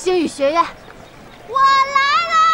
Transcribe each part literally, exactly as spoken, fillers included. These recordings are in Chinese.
星语学院， 我来啦！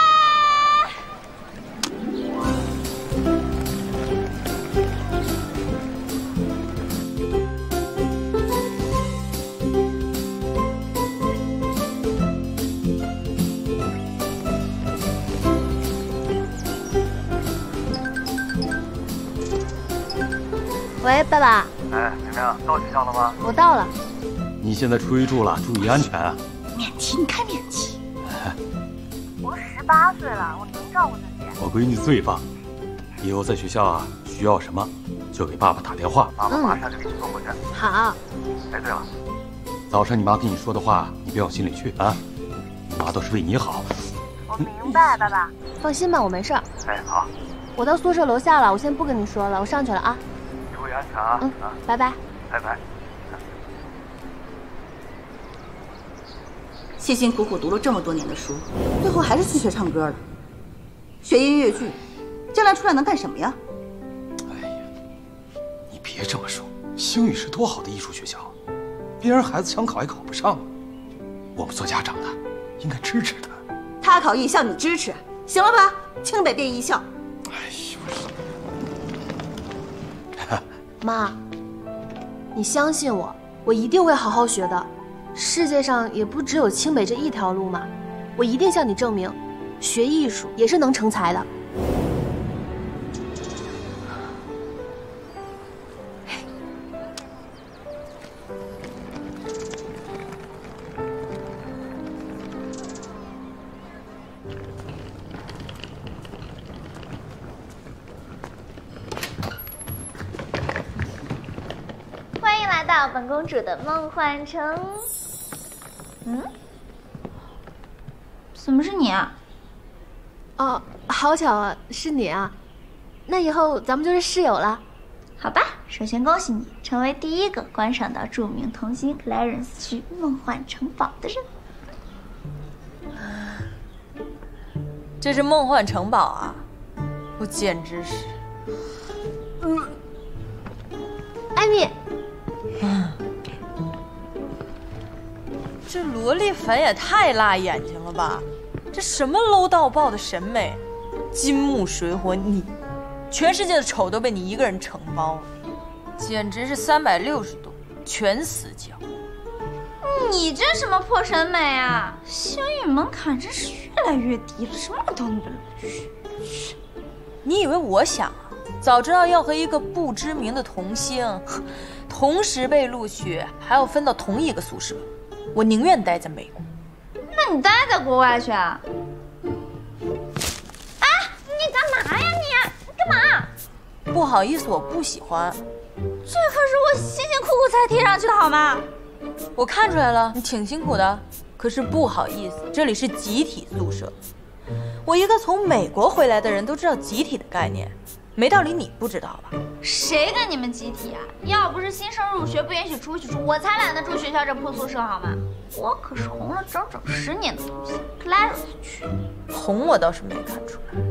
喂，爸爸。 哎，明明，到学校了吗？ 我到了。 你现在出去住了，注意安全啊！ 免提，你开免提。 我十八岁了，我能照顾自己。 我闺女最棒，以后在学校啊需要什么，就给爸爸打电话，爸爸马上就给你送过去。 好。 哎，对了，早上你妈跟你说的话，你别往心里去啊。你妈都是为你好。 我明白，爸爸。 放心吧，我没事。 哎，好。 我到宿舍楼下了，我先不跟你说了，我上去了啊。 注意安全啊！ 嗯，拜拜。 拜拜。 辛辛苦苦读了这么多年的书，最后还是去学唱歌了，学音乐剧，将来出来能干什么呀？ 哎呀，你别这么说，星宇是多好的艺术学校，别人孩子想考也考不上，我们做家长的应该支持他。 他考艺校，你支持，行了吧？清北变艺校。 哎呦，妈，你相信我，我一定会好好学的。世界上也不只有清北这一条路嘛，我一定向你证明，学艺术也是能成才的。 欢迎来到本公主的梦幻城。嗯，怎么是你啊？ 哦，好巧啊，是你啊！那以后咱们就是室友了。 好吧，首先恭喜你成为第一个观赏到著名童星 Clarence 去梦幻城堡的人。 这是梦幻城堡啊！我简直是…… 嗯，艾米。 嗯。这萝莉粉也太辣眼睛了吧！这什么 low 到爆的审美，金木水火你，全世界的丑都被你一个人承包了，简直是三百六十度全死角。 你这什么破审美啊！星宇门槛真是越来越低了，什么都能嘘嘘。 你以为我想啊？早知道要和一个不知名的童星同时被录取，还要分到同一个宿舍。我宁愿待在美国。 那你待在国外去啊？啊！你干嘛呀你？你干嘛？ 不好意思，我不喜欢。 这可是我辛辛苦苦才贴上去的好吗？ 我看出来了，你挺辛苦的。可是不好意思，这里是集体宿舍。我一个从美国回来的人都知道集体的概念，没道理你不知道吧？ 谁跟你们集体啊？要不是新生入学不允许出去住，我才懒得住学校这破宿舍好吗？我可是红了整整十年的东西 ，Clarence 去。 红我倒是没看出来，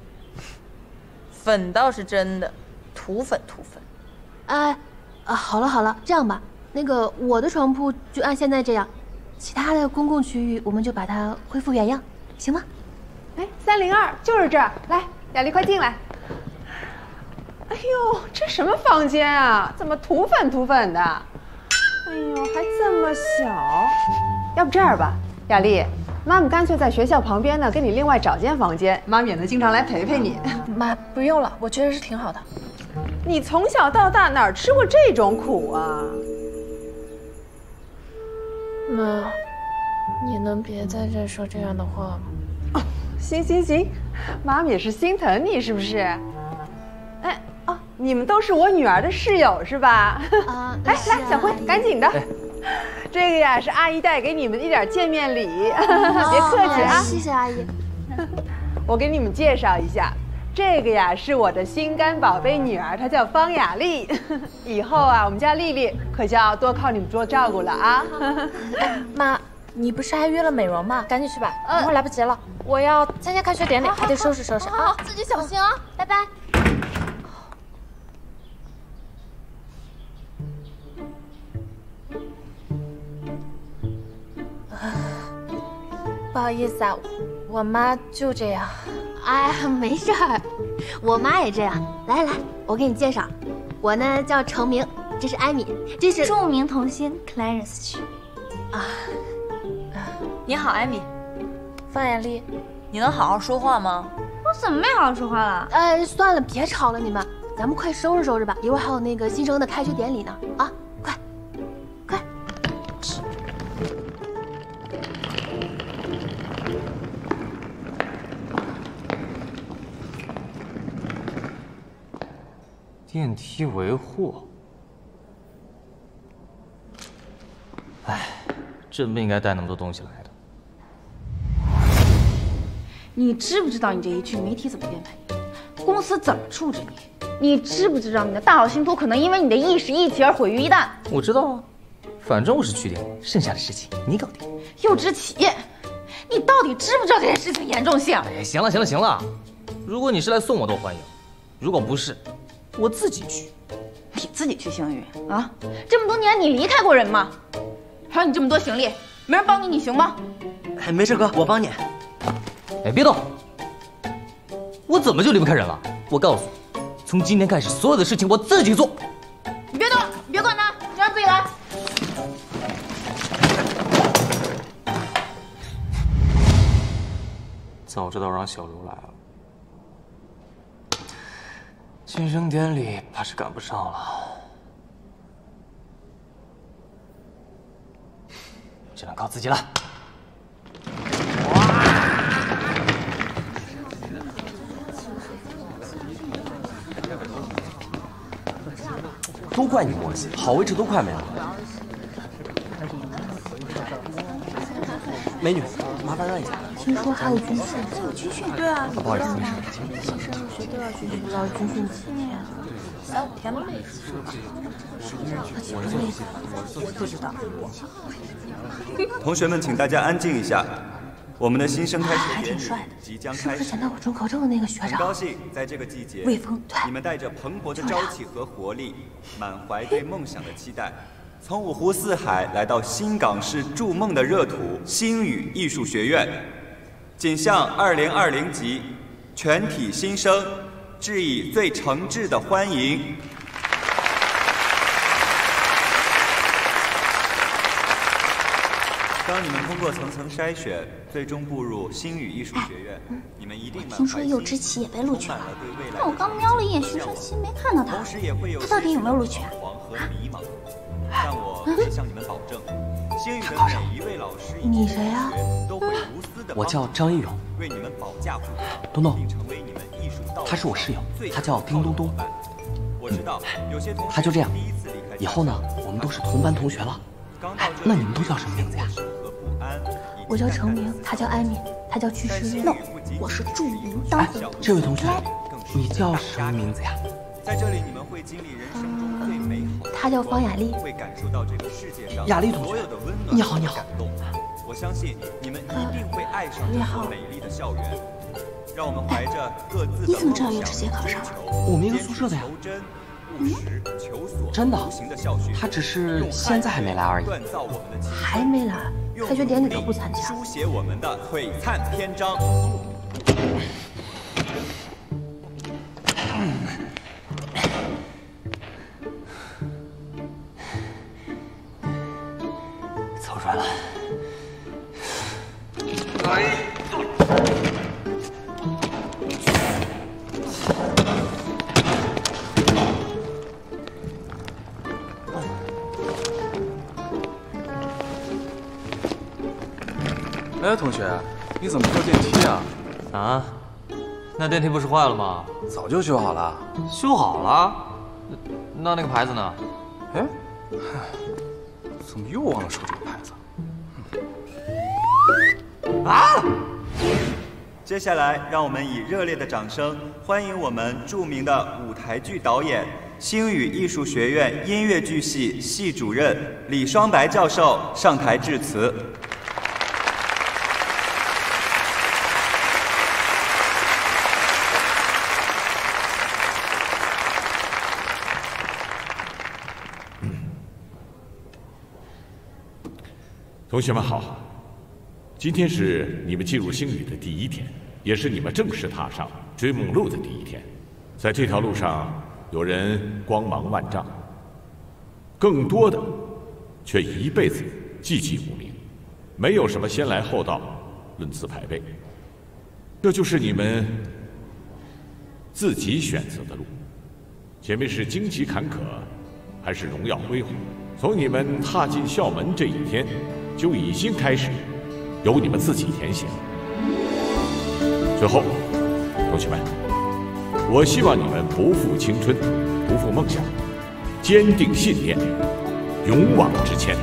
粉倒是真的，涂粉涂粉。 哎，啊，好了好了，这样吧，那个我的床铺就按现在这样，其他的公共区域我们就把它恢复原样，行吗？ 哎，三零二就是这儿，来，雅丽快进来。哎呦，这什么房间啊？怎么涂粉涂粉的？哎呦，还这么小。要不这样吧，雅丽，妈妈干脆在学校旁边呢，给你另外找间房间，妈也能经常来陪陪你。 妈，不用了，我觉得是挺好的。 你从小到大哪儿吃过这种苦啊？ 妈，你能别在这说这样的话吗？ 哦，行行行，妈妈也是心疼你，是不是？哎。哦，你们都是我女儿的室友是吧？啊，来来，小辉，赶紧的。这个呀是阿姨带给你们的一点见面礼，别客气啊。 谢谢阿姨。 我给你们介绍一下，这个呀是我的心肝宝贝女儿，她叫方雅丽。以后啊，我们家丽丽可就要多靠你们多照顾了啊。 妈，你不是还约了美容吗？赶紧去吧，一会儿来不及了。我要参加开学典礼，还得收拾收拾啊。 自己小心啊，拜拜。 好意思啊，我妈就这样。 哎呀，没事儿，我妈也这样。来来，我给你介绍，我呢叫程明，这是艾米，这是著名童星 Clarence 曲。 啊， 你好，艾米。 方雅丽， 你能好好说话吗？ 我怎么没好好说话了？ 呃，算了，别吵了，你们，咱们快收拾收拾吧，一会儿还有那个新生的开学典礼呢。啊，快，快。 电梯维护。哎，真不应该带那么多东西来的。 你知不知道你这一去，媒体怎么编排你？公司怎么处置你？你知不知道你的大好星途可能因为你的一时一气而毁于一旦？ 我知道啊，反正我是去定，剩下的事情你搞定。 又知起，你到底知不知道这件事情严重性？ 哎，行了行了行了，如果你是来送我，都欢迎；如果不是，我自己去。 你自己去星宇啊？这么多年你离开过人吗？还有你这么多行李，没人帮你，你行吗？ 哎，没事哥，我帮你。 哎，别动！我怎么就离不开人了？我告诉你，从今天开始，所有的事情我自己做。 你别动，你别管他，你让自己来。 早知道让小刘来了，庆生典礼怕是赶不上了，只能靠自己了。 都怪你磨叽，好位置都快没了。美女，麻烦让一下。 听说还有军训， 军训对啊， 不好意思， 新生入学都要军训，不知道军训几天？三五天吧。 不知道。 同学们，请大家安静一下。我们的新生开学典礼即将开始。 是不是前段我准考证的那个学长？ 很高兴在这个季节， 魏峰，对， 你们带着蓬勃的朝气和活力，满怀对梦想的期待，从五湖四海来到新港市筑梦的热土星宇艺术学院，谨向二零二零级全体新生致以最诚挚的欢迎。当你们通过层层筛选，最终步入星宇艺术学院，你们一定满怀听说You Zhiqi也被录取了，但我刚瞄了一眼学生信，没看到他。他到底有没有录取啊？ 但我可以向你们保证，星宇的每一位老师你谁呀？ 都会无私的我叫张一勇， 为你们保驾护航， 东东， 并成为你们艺术道路他是我室友，他叫丁东东。 我知道有些同学他就这样， 第一次离开以后呢，我们都是同班同学了。哎，那你们都叫什么名字呀？ 我叫程明，他叫艾米，他叫曲时月。 No， 我是著名当红。 这位同学，你叫什么名字呀？ 在这里，你们会经历人生中最美好的。 他叫方雅丽， 会感受到这个世界上雅丽同学，你好，你好。 我相信你们一定会爱上这所美丽的校园。让我们怀着各自的你怎么知道You Zhiqi考上了？ 我们一个宿舍的呀。 嗯， 真的，他只是现在还没来而已。 还没来，开学典礼都不参加。 书写我们的璀璨篇章。 走出来了。 哎，同学，你怎么坐电梯啊？ 啊？那电梯不是坏了吗？ 早就修好了。 修好了？那那个牌子呢？ 哎，怎么又忘了收这个牌子？ 啊！接下来，让我们以热烈的掌声欢迎我们著名的舞台剧导演、星宇艺术学院音乐剧系系主任李双白教授上台致辞。 同学们好， 今天是你们进入星宇的第一天，也是你们正式踏上追梦路的第一天。在这条路上，有人光芒万丈，更多的却一辈子寂寂无名，没有什么先来后到，论资排辈。这就是你们自己选择的路。前面是荆棘坎坷，还是荣耀辉煌？从你们踏进校门这一天，就已经开始由你们自己填写了。最后，同学们，我希望你们不负青春，不负梦想，坚定信念，勇往直前。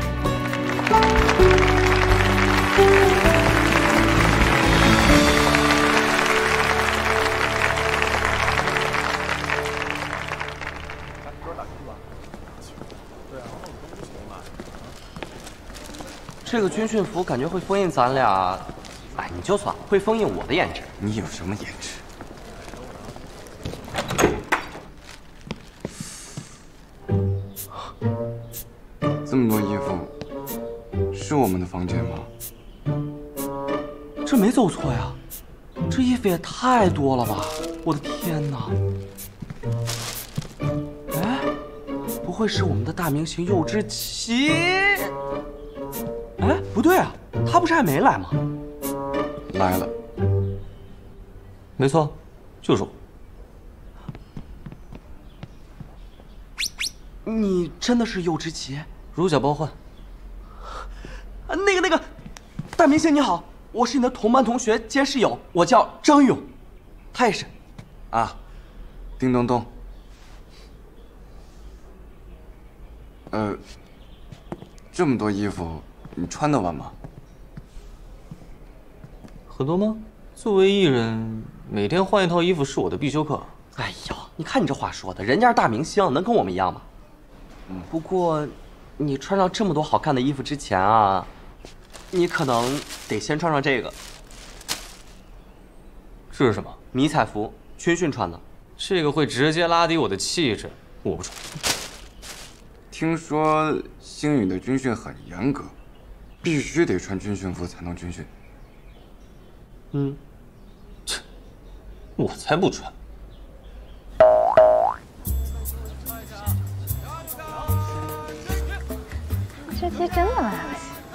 这个军训服感觉会封印咱俩，哎，你就算会封印我的颜值。 你有什么颜值？这么多衣服，是我们的房间吗？ 这没走错呀，这衣服也太多了吧！我的天哪！哎，不会是我们的大明星柚之奇？哎，不对啊，他不是还没来吗？ 来了。 没错，就是我。你真的是柚之奇？如假包换。啊，那个那个，大明星你好，我是你的同班同学兼室友，我叫张勇，他也是。 啊，叮咚咚。呃，这么多衣服。你穿得完吗？ 很多吗？作为艺人，每天换一套衣服是我的必修课。哎呦，你看你这话说的，人家是大明星，能跟我们一样吗？嗯，不过，你穿上这么多好看的衣服之前啊，你可能得先穿上这个。这是什么？迷彩服，军训穿的。这个会直接拉低我的气质，我不穿。 听说星宇的军训很严格。必须得穿军训服才能军训。 嗯，切，我才不穿。 这期真的来了。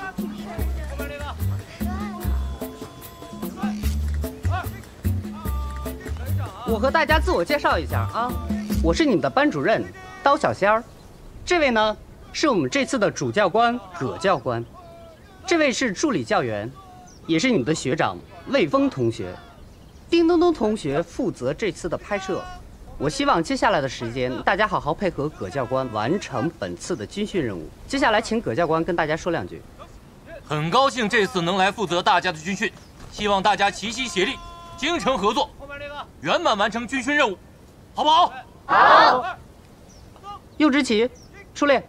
我和大家自我介绍一下啊，我是你们的班主任刀小仙儿，这位呢是我们这次的主教官葛教官。这位是助理教员，也是你们的学长魏峰同学，丁东东同学负责这次的拍摄。我希望接下来的时间，大家好好配合葛教官完成本次的军训任务。接下来，请葛教官跟大家说两句。 很高兴这次能来负责大家的军训，希望大家齐心协力，精诚合作，圆满完成军训任务，好不好？ 好。柚之奇，出列。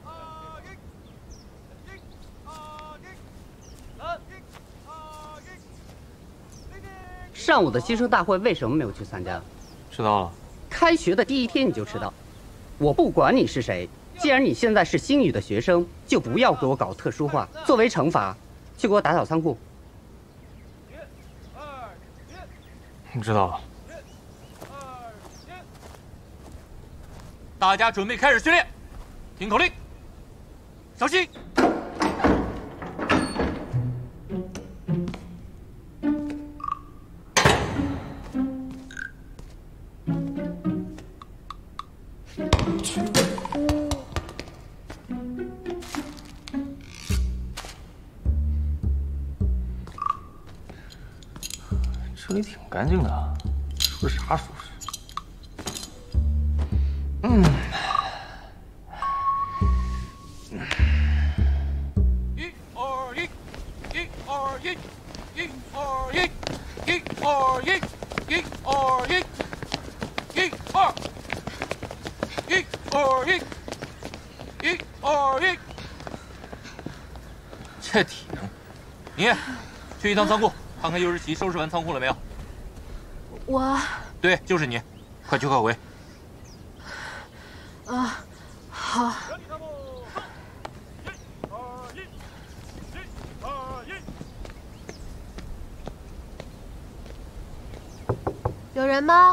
上午的新生大会为什么没有去参加？ 迟到了。 开学的第一天你就迟到，我不管你是谁，既然你现在是星宇的学生，就不要给我搞特殊化。作为惩罚，去给我打扫仓库。 你知道了。 大家准备开始训练，听口令，小心。 这里挺干净的，说啥舒适？嗯。 一二一，一二一，一二一，一二一，一二一，一二，一二一，一二一。这体能，你去一趟仓库。看看柚之奇收拾完仓库了没有？ 我。 对，就是你，快去快回。 啊，好。 有人吗？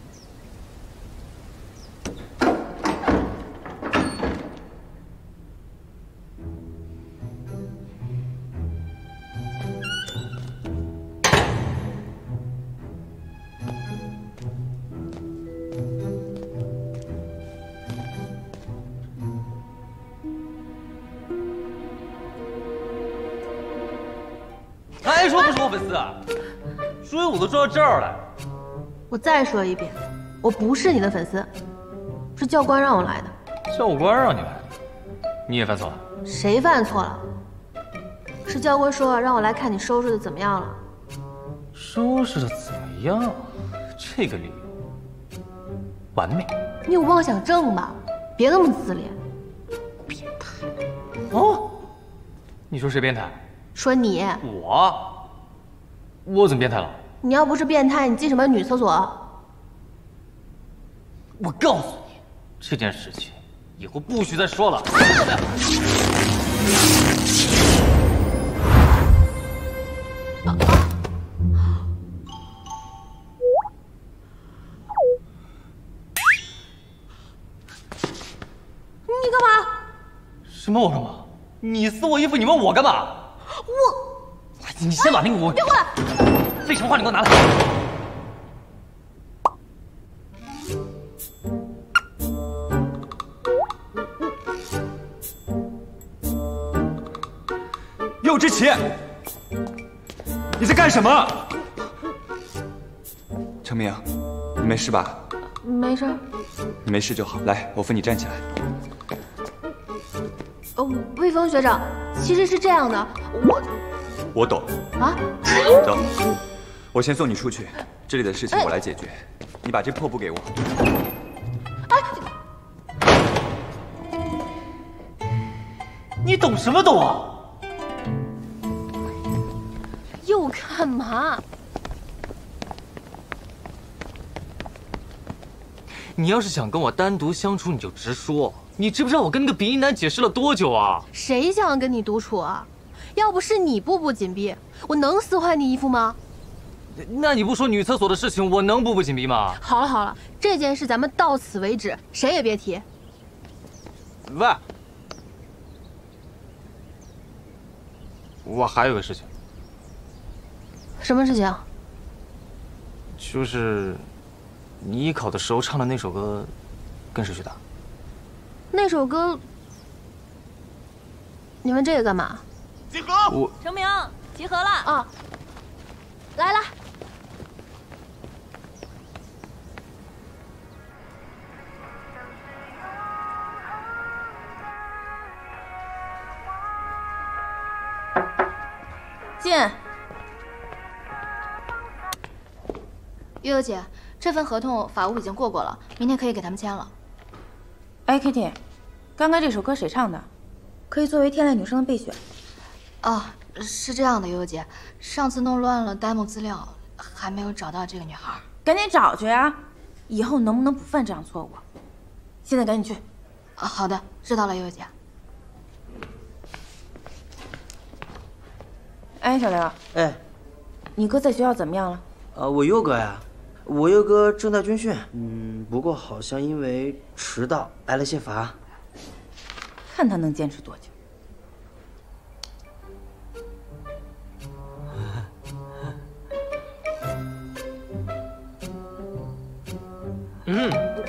还说不是我粉丝啊？追我都追到这儿来。 我再说一遍，我不是你的粉丝，是教官让我来的。 教官让你来的，你也犯错了？ 谁犯错了？是教官说让我来看你收拾的怎么样了。 收拾的怎么样？这个理由完美。 你有妄想症吧？别那么自恋。 变态。哦，你说谁变态？ 说你。 我？我怎么变态了？ 你要不是变态，你进什么女厕所？ 我告诉你，这件事情以后不许再说了。啊你干嘛？ 什么我干嘛？你撕我衣服，你问我干嘛？ 我。 你先把那个我别过来！ 废什么话，你给我拿来！ 右之奇，你在干什么？程明，你没事吧？ 没事。 你没事就好。来，我扶你站起来。 呃，魏峰学长，其实是这样的，我。 我懂啊， 走，我先送你出去，这里的事情我来解决。你把这破布给我。 哎，你懂什么懂啊？ 又干嘛？ 你要是想跟我单独相处，你就直说。你知不知道我跟那个鼻音男解释了多久啊？ 谁想跟你独处啊？要不是你步步紧逼，我能撕坏你衣服吗？ 那你不说女厕所的事情，我能步步紧逼吗？ 好了好了，这件事咱们到此为止，谁也别提。 喂，我还有个事情。 什么事情？ 就是你艺考的时候唱的那首歌，跟谁学的？ 那首歌，你问这个干嘛？ 集合！ 我程明，集合了啊！来了。 进。 悠悠姐，这份合同法务已经过过了，明天可以给他们签了。 哎 ，Kitty， 刚刚这首歌谁唱的？可以作为天籁女声的备选。 哦，是这样的，悠悠姐，上次弄乱了 demo 资料，还没有找到这个女孩。 赶紧找去啊！以后能不能不犯这样错误？现在赶紧去。 啊，好的，知道了，悠悠姐。 哎，小刘。 哎， 你哥在学校怎么样了？ 呃，我佑哥呀，我佑哥正在军训，嗯，不过好像因为迟到挨了些罚。 看他能坚持多久。 嗯，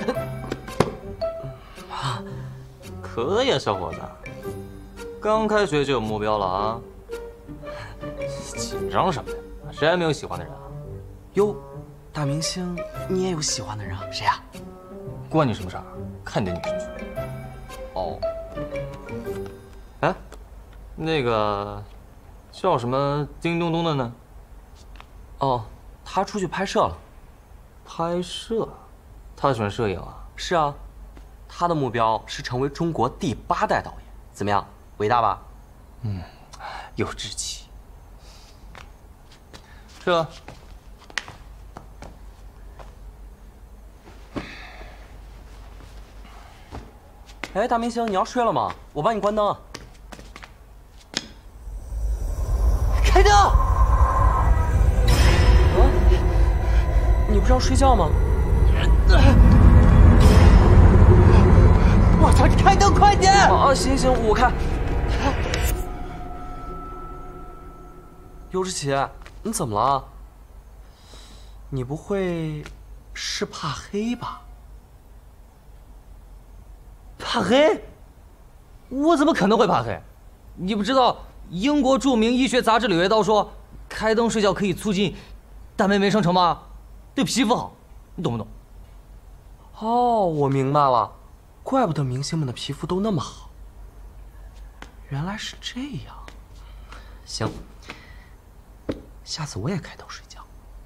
可以啊，小伙子，刚开学就有目标了啊！紧张什么呀？谁还没有喜欢的人啊？ 哟，大明星，你也有喜欢的人啊？谁呀？ 关你什么事儿？看你的女神去。哦，哎，那个叫什么叮咚咚的呢？ 哦，他出去拍摄了。 拍摄？他喜欢摄影啊？ 是啊，他的目标是成为中国第八代导演，怎么样？伟大吧？ 嗯，有志气。这。 哎，大明星，你要睡了吗？我帮你关灯。开灯！啊，你不是是要睡觉吗？ 我操！你开灯快点！ 啊，行行，我开。You Zhiqi，你怎么了？你不会是怕黑吧？ 怕黑？我怎么可能会怕黑？你不知道英国著名医学杂志《柳叶刀》说，开灯睡觉可以促进蛋白酶生成吗？对皮肤好，你懂不懂？ 哦，我明白了，怪不得明星们的皮肤都那么好，原来是这样。行，下次我也开灯睡觉。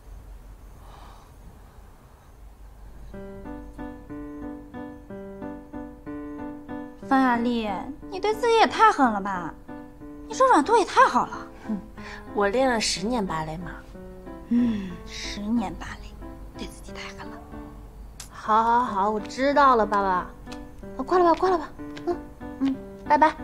方雅丽，你对自己也太狠了吧！你这软度也太好了。 嗯，我练了十年芭蕾嘛。 嗯，十年芭蕾，对自己太狠了。 好，好，好，我知道了，爸爸。啊，挂了吧，挂了吧。嗯嗯，拜拜。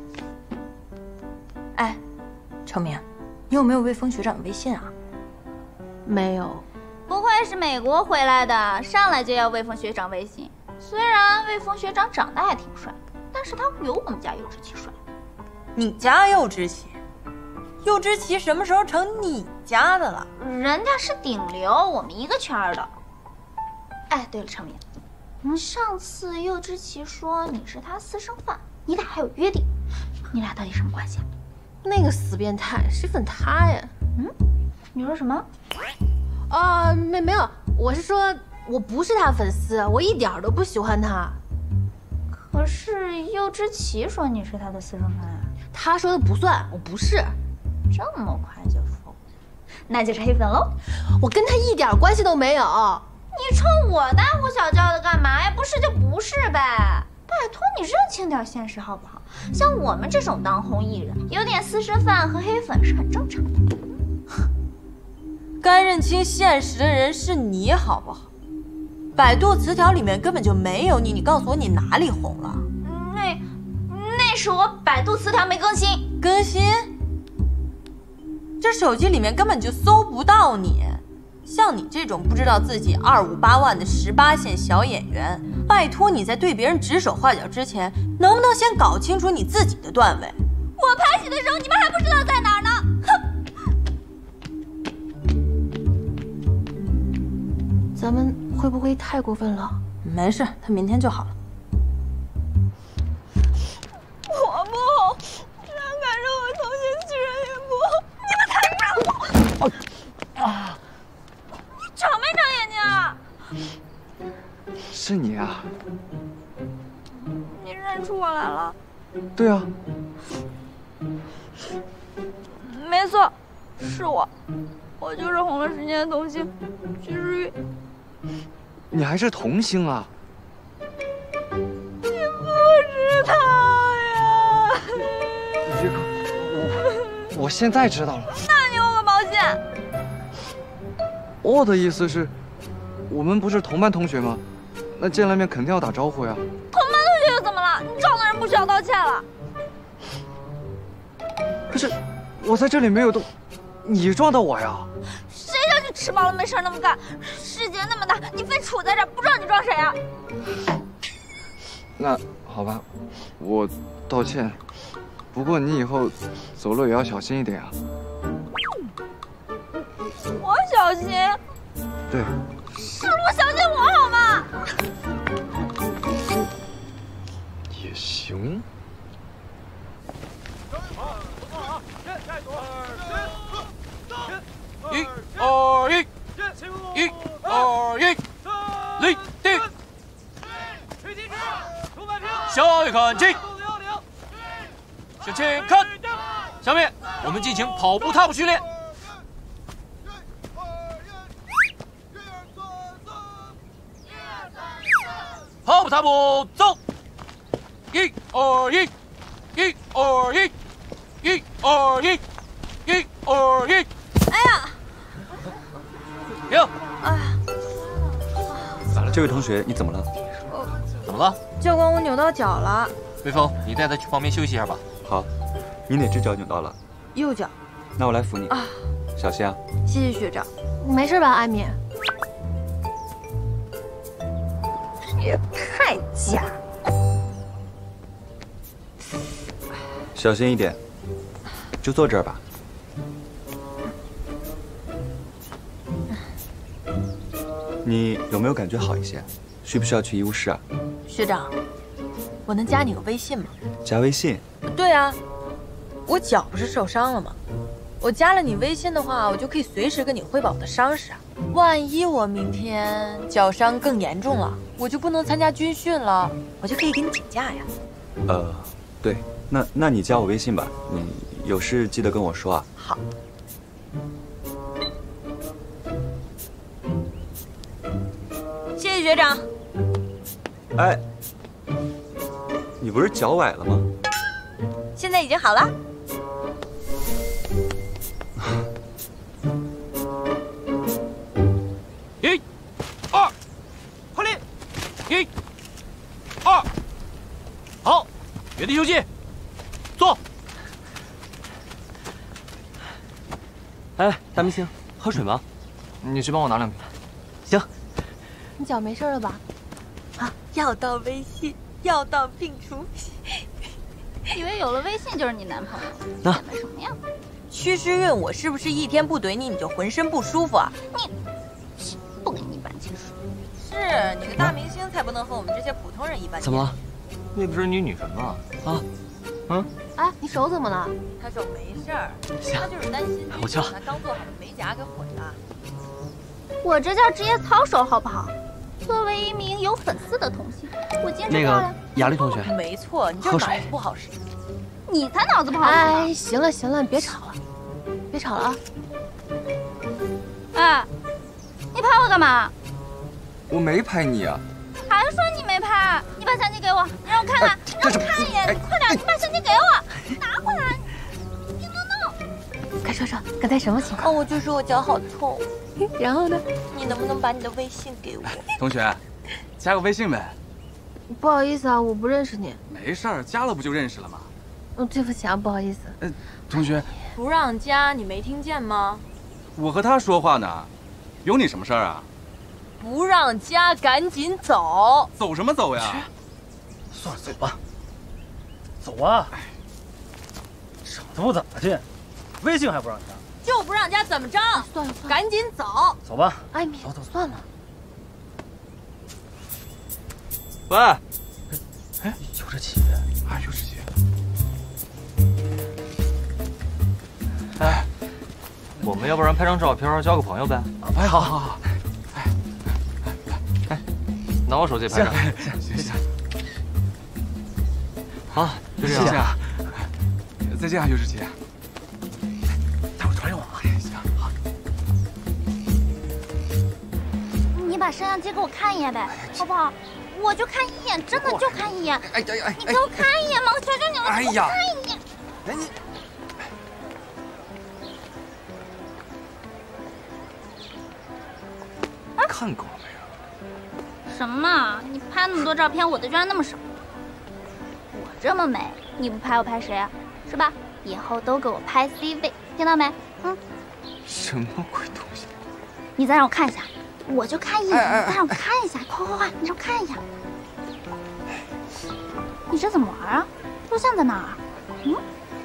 哎，程明，你有没有魏峰学长的微信啊？ 没有。 不会是美国回来的，上来就要魏峰学长微信？虽然魏峰学长长得还挺帅，但是他不有我们家You Zhiqi帅。 你家You Zhiqi？You Zhiqi什么时候成你家的了？ 人家是顶流，我们一个圈儿的。哎，对了，程明，嗯，上次You Zhiqi说你是他私生饭，你俩还有约定，你俩到底什么关系啊？ 那个死变态，谁粉他呀？ 嗯，你说什么？ 啊，没没有，我是说我不是他粉丝，我一点都不喜欢他。 可是You Zhiqi说你是他的私生饭啊。 他说的不算，我不是。 这么快就否？那就是黑粉喽。 我跟他一点关系都没有。 你冲我大呼小叫的干嘛呀？不是就不是呗。拜托你认清点现实好不好？像我们这种当红艺人，有点私生饭和黑粉是很正常的。 该认清现实的人是你好不好？百度词条里面根本就没有你，你告诉我你哪里红了？ 那那是我百度词条没更新。 更新？这手机里面根本就搜不到你。像你这种不知道自己二五八万的十八线小演员，拜托你在对别人指手画脚之前，能不能先搞清楚你自己的段位？ 我拍戏的时候你们还不知道在哪儿呢，哼！ 咱们会不会太过分了？ 没事，他明天就好了。 我不红，居然敢让我同学居然也不红，你们才不让我！啊！你长没长眼睛啊？ 是你啊？ 你认出我来了？ 对啊。 没错，是我，我就是红了十年的童星徐诗玉。 你还是童星啊？ 你不知道呀？ 于哥，我我现在知道了。 那你有个毛线？ 我的意思是，我们不是同班同学吗？那见了面肯定要打招呼呀。 同班同学又怎么了？你撞的人不需要道歉了。 可是我在这里没有动，你撞到我呀？ 谁叫你吃饱了没事那么干？世界那么大，你非杵在这儿，不撞你撞谁啊？ 那好吧，我道歉。不过你以后走路也要小心一点啊。 我小心？ 对。 是路小心我好吗？ 也行。 一二一，一二一，立定。下一看齐，向前看。下面我们进行跑步踏步训练。跑步踏步走，一二一，一二一，一二一，一二一。 哎呀！ 停！ 哎呀！ 咋了，这位同学，你怎么了？ 怎么了？ 教官，我扭到脚了。 魏峰，你带他去旁边休息一下吧。 好，你哪只脚扭到了？ 右脚。 那我来扶你啊，小心啊。 谢谢学长。 没事吧，艾米？ 也太假。 小心一点，就坐这儿吧。你有没有感觉好一些？需不需要去医务室啊？ 学长，我能加你个微信吗？ 加微信？ 对啊，我脚不是受伤了吗？我加了你微信的话，我就可以随时跟你汇报我的伤势啊。万一我明天脚伤更严重了，我就不能参加军训了，我就可以给你请假呀。 呃，对，那那你加我微信吧，你有事记得跟我说啊。 好。谢谢学长。 哎，你不是脚崴了吗？ 现在已经好了。 一、二，快点！一、二，好，原地休息，坐。 哎，大明星，喝水吗？ 你去帮我拿两瓶。 行。 你脚没事了吧？ 啊，药到微信，药到病除。 以为有了微信就是你男朋友， 那显摆什么呀？ 屈师运，我是不是一天不怼你，你就浑身不舒服啊？ 你不给你一般见识。 是你个大明星才不能和我们这些普通人一般见识。 怎么了？ 那不是你女神吗？ 啊，嗯。 哎，你手怎么了？ 他手没事儿，他就是担心我去了。 他刚做好的美甲给毁了。 我这叫职业操守，好不好？作为一名有粉丝的同性，我坚持那个漂亮。 雅丽同学， 没错，你就是脑子不好使。 你才脑子不好使。 哎，行了行了，别吵了，别吵了啊！ 哎，你拍我干嘛？ 我没拍你啊。 还说你没拍？你把相机给我，你让我看看，你让我看一眼，你快点，你把相机给我，拿回来！你弄弄。 快说说刚才什么情况？ 哦，我就说我脚好痛。 然后呢？ 你能不能把你的微信给我？ 同学，加个微信呗。 不好意思啊，我不认识你。 没事儿，加了不就认识了吗？ 嗯，对不起啊，不好意思。 呃，同学， 不让加，你没听见吗？ 我和他说话呢，有你什么事儿啊？ 不让加，赶紧走！ 走什么走呀？ 算了，走吧。走啊！长得不怎么地，微信还不让加。 就不让加，怎么着？ 算了算了， 赶紧走。 走吧。 哎，米， 走走算了。 喂， 哎，有志奇， 啊，有志奇。 哎，我们要不然拍张照片，交个朋友呗？ 啊，哎，好好好。 哎，哎，拿我手机拍张。 行行行。 好，就这样。 谢谢啊。再见啊，有志奇。 待会儿传上我啊。 行，好。 你把摄像机给我看一眼呗，好不好？我就看一眼，真的就看一眼。 哎哎哎！ 你给我看一眼嘛，我求求你了， 哎呀， 看一眼。 哎你。看够了没有？ 什么？你拍那么多照片，我的居然那么少？我这么美，你不拍我拍谁啊？是吧？以后都给我拍 C 位，听到没？嗯。 什么鬼东西？ 你再让我看一下，我就看一眼。 哎哎哎你再让我看一下，快快快，你让我看一下。你这怎么玩啊？录像在哪儿？嗯。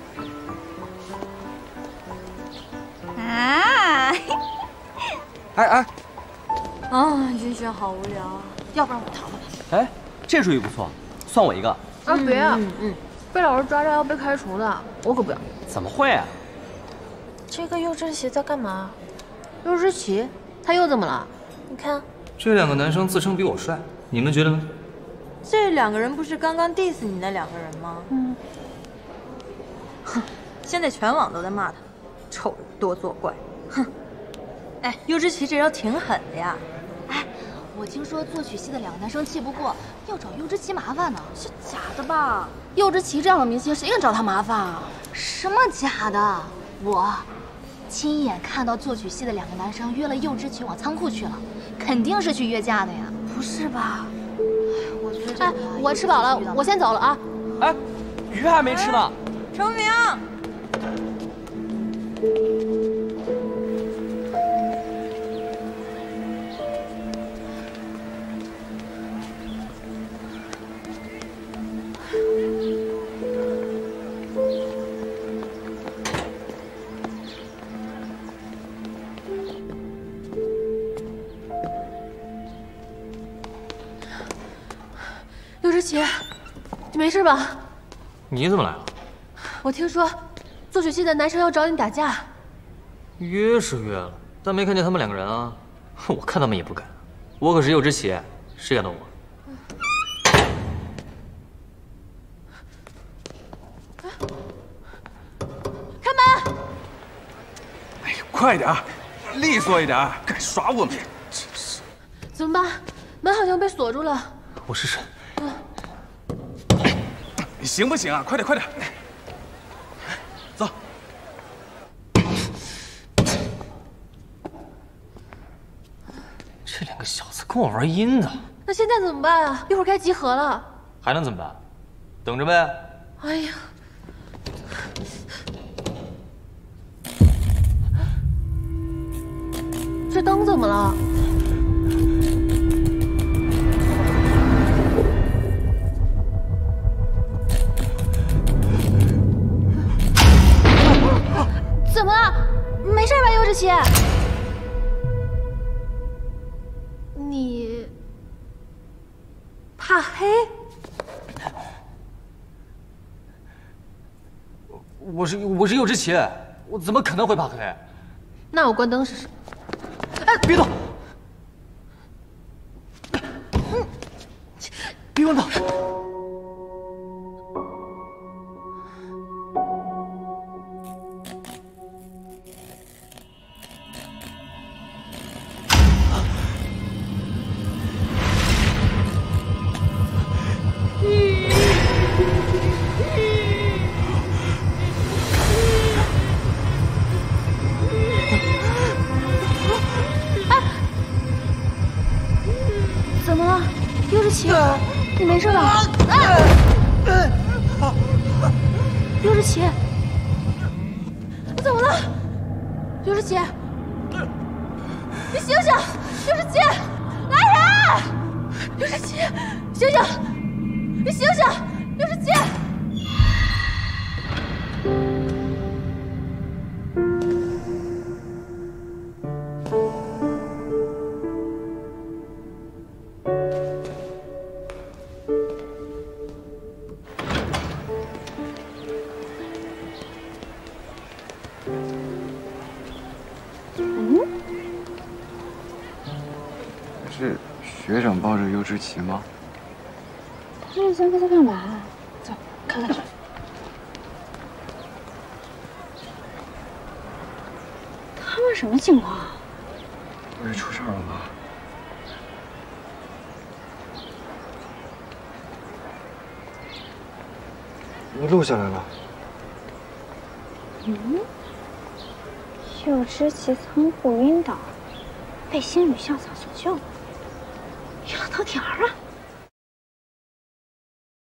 啊！ 哎哎。 啊，军训好无聊啊，要不然我逃了吧？ 哎，这主意不错，算我一个。 啊，别啊！ 嗯嗯， 被老师抓着要被开除的，我可不要。 怎么会啊？ 这个右志奇在干嘛？ 右志奇，他又怎么了？ 你看， 这两个男生自称比我帅，你们觉得呢？ 这两个人不是刚刚 diss 你那两个人吗？ 嗯。 哼，现在全网都在骂他，丑人多作怪。哼。哎，右志奇这招挺狠的呀。 哎，我听说作曲系的两个男生气不过，要找右志奇麻烦呢。是假的吧？右志奇这样的明星，谁敢找他麻烦啊？什么假的？我亲眼看到作曲系的两个男生约了右志奇往仓库去了，肯定是去约架的呀。不是吧？我觉得……哎，我吃饱了，我先走了啊。 哎，鱼还没吃呢。 程明。 刘志奇，你没事吧？ 你怎么来了？ 我听说做学系的男生要找你打架。 约是约了，但没看见他们两个人啊。我看他们也不敢。我可是右之奇，谁敢动我？ 开门！ 哎呀，快点，利索一点，敢耍我们！真是。 怎么办？门好像被锁住了。 我试试。 嗯。 你行不行啊？快点，快点！走。 这两个小子跟我玩阴的。 那现在怎么办啊？一会儿该集合了。 还能怎么办？等着呗。 哎呀。 这灯怎么了？怎么了？没事吧，右志奇？你怕黑？ 我是我是右之奇，我怎么可能会怕黑？ 那我关灯试试。 哎，别动！嗯，别关灯！ 你没事吧？刘志奇，你怎么了？刘志奇，你醒醒！刘志奇，来人！刘志奇，醒醒！你醒醒！刘志奇！ 是学长抱着优之奇吗？ 他这三个在干嘛？走，看看去。他们什么情况？ 不是出事了吗？你录下来了。 嗯。右之奇仓库晕倒，被星宇校草所救。有头条啊！